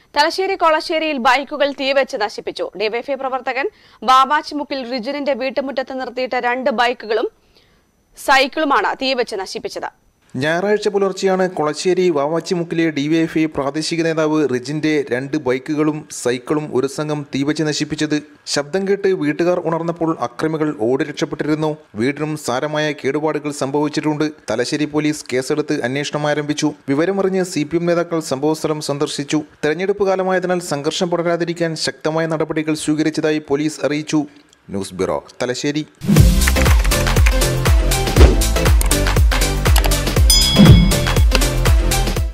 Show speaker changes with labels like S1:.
S1: തലശ്ശേരി കൊളശ്ശേരിയിൽ ബൈക്കുകൾ തീവെച്ച് നശിപ്പിച്ചു. ഡിവൈഎഫ്ഐ പ്രവർത്തകൻ വാവാച്ചിമുക്കിൽ റിജിനിന്റെ വീട്ടുമുറ്റത്ത് നിർത്തിയിട്ട 2 ബൈക്കുകളും സൈക്കിളുമാണ് തീവെച്ച് നശിപ്പിച്ചത്.
S2: ഞായറാഴ്ച പുലർച്ചെയാണ് കൊളശ്ശേരി വാവാച്ചിമുക്കിലെ ഡിവൈഎഫ്ഐ പ്രാദേശിക നേതാവ് റിജിന്റെ 2 ബൈക്കുകളും സൈക്കിളും ഒരു സംഘം തീവച്ച് നശിപ്പിച്ചത്. ശബ്ദം കേട്ട് വീട്ടുകാർ ഉണർന്നപ്പോൾ അക്രമികൾ ഓടി രക്ഷപ്പെട്ടിരുന്നു. വീടിനും സാരമായ കേടുപാടുകൾ സംഭവിച്ചിട്ടുണ്ട്. തലശ്ശേരി പോലീസ് കേസെടുത്ത് അന്വേഷണം ആരംഭിച്ചു. വിവരമറിഞ്ഞ് CPM നേതാക്കൾ സംഭവസ്ഥലം സന്ദർശിച്ചു. തെരഞ്ഞെടുപ്പ് കാലമായതിനാൽ സംഘർഷം പടരാതിരിക്കാൻ ശക്തമായ നടപടികൾ സ്വീകരിച്ചതായി പോലീസ് അറിയിച്ചു. News bureau, Thalassery.